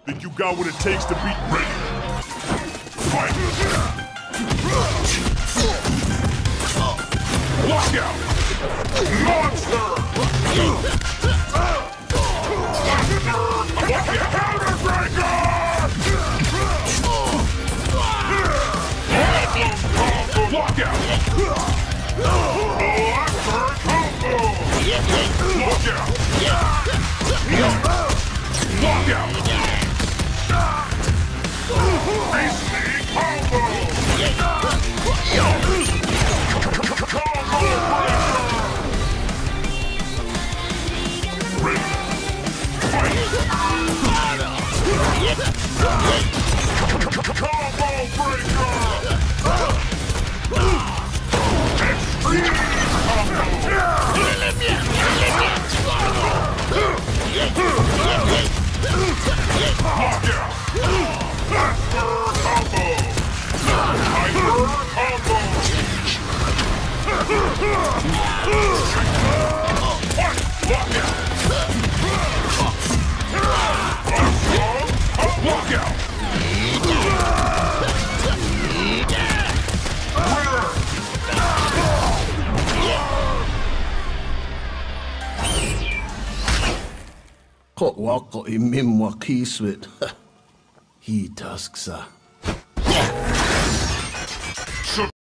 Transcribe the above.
Think you got what it takes to beat Ready? Fight! Lock out! Monster! Counterbreaker! Lock out! Lock out! Lock out! Beastly combo! Combo breaker! Ready! Fight! Combo breaker! Extreme combo! Lock out! Master combo! Hyper combo! Fight! Lock out! Lock out! Kot wako I mimwa kiswit. He tusks.